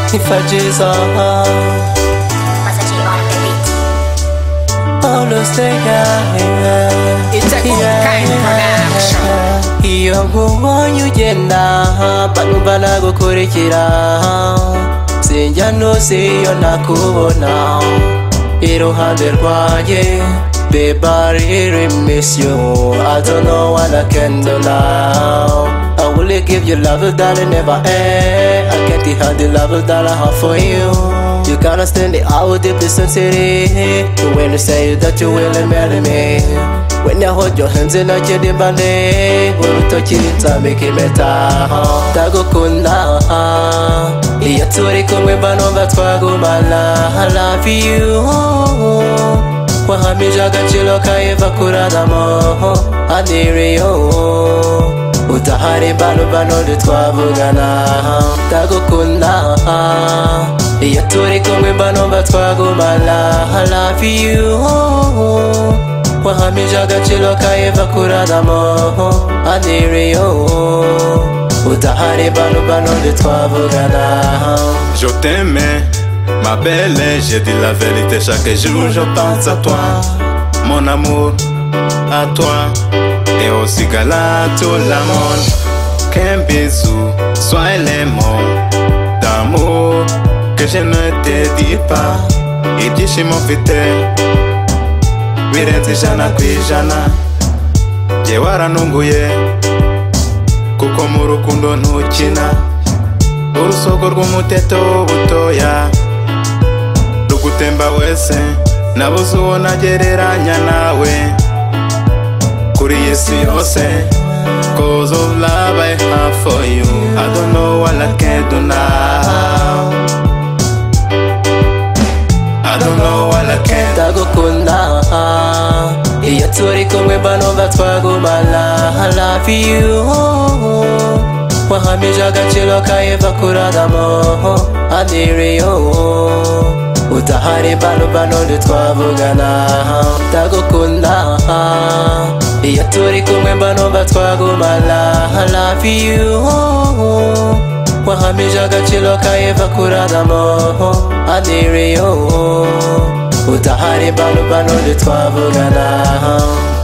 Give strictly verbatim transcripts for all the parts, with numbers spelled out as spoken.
If I just all stay high. It's a good kind production. Iyo nkubonye ugenda banubana gukurikira sinjya nose iyo nakubona iruhande rwanjye. Babe, I really miss you. I don't know what I can do now. I will give you love that I never had. I can't hide the love that I have for you. You can't stand it out deep sincerity. When you say that you will marry me, when you hold your hands in a kid in bande, when touch it I make it better. Tagukunda, iya turi kumwe bano batwagumana. I love you. Wahamije agaciro kaiva kuradamo aniriyo utahari bano bano ditwavugana. Tagukunda iyo turi kumwe bano batwagumana. I love you. Wahamije agaciro kaiva kuradamo aniriyo utahari bano bano ditwavugana. Je t'aimais, ma belle, j'ai dit la vérité. Chaque jour je pense à toi, mon amour, à toi. Et aussi gala tout le monde. Qu'un bisou soit les mots d'amour que je ne te dis pas. Et dis chez mon fidèle, birenze ijana kwijana. Je waranunguye kuko mu rukundo ntukina. Urusogo rw'umuteto butoya rugutemba wese, nabuze uwo nagereranya nawe kuri isi yose. Cause of love I have for you, I don't know what I can do now. I don't know what I can do. Tagukunda iyo turi kumwe bano batwagumana. I love you. Wahamije agaciro kaiva kuradamo aniriyo utahari bano bano ditwavugana. Tagukunda iyo turi kumwe bano batwagumana. I love you. Wahamije agaciro kaiva kuradamo aniriyo utahari bano bano ditwavugana.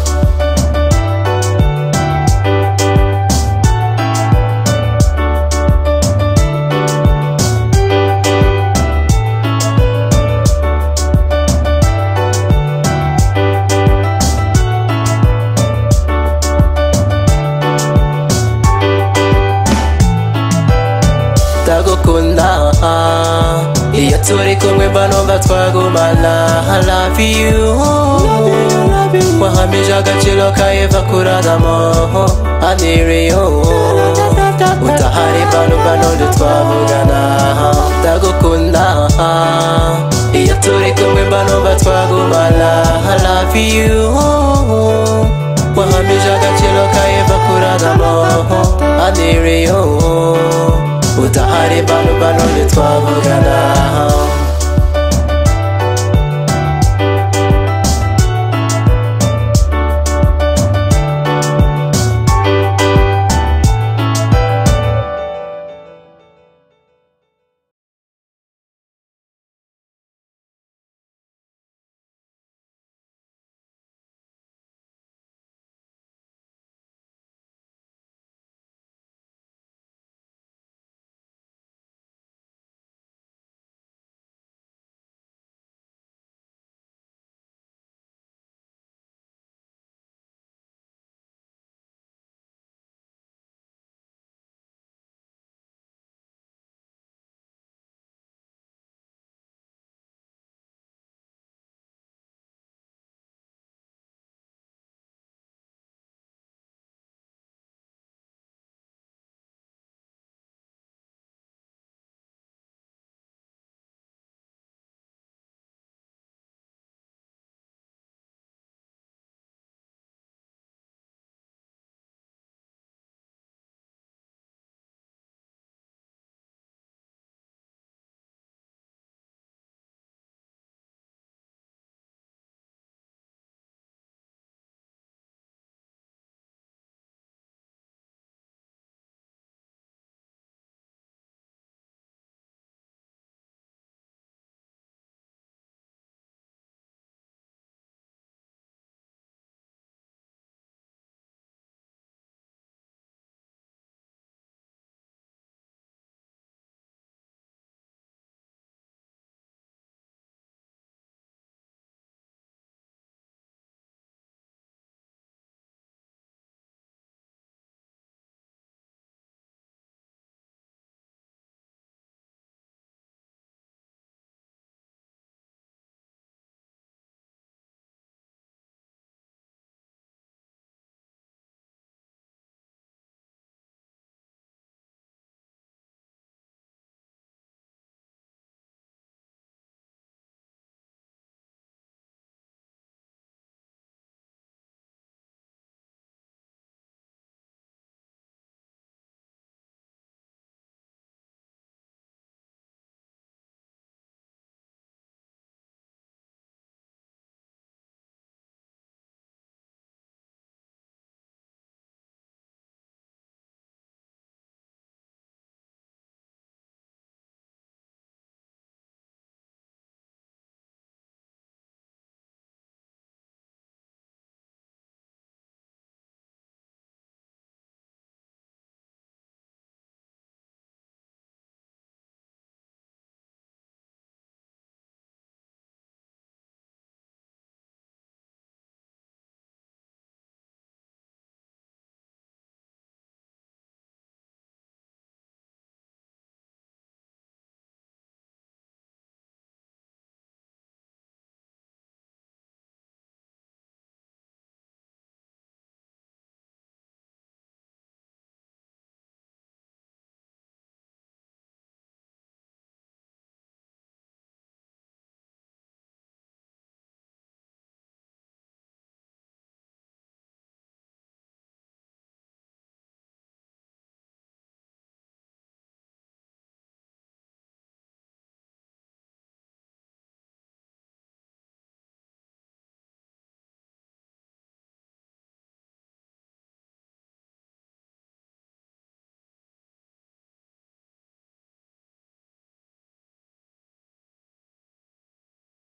Tagukunda iyo turi kumwe bano batwagumana. I love you. Wahamije agaciro kaiva kuradamo aniriyo utahari bano bano ditwavugana. Tagukunda iyo turi kumwe bano batwagumana. I love you. Wahamije agaciro kaiva kuradamo aniriyo